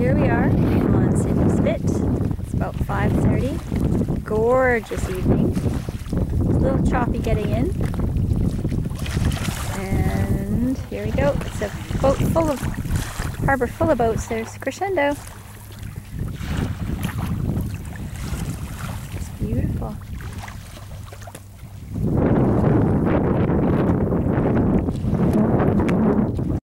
Here we are on Sidney Spit. It's about 5:30. Gorgeous evening. It's a little choppy getting in. And here we go. It's a boat full of, harbor full of boats. There's Crescendo. It's beautiful.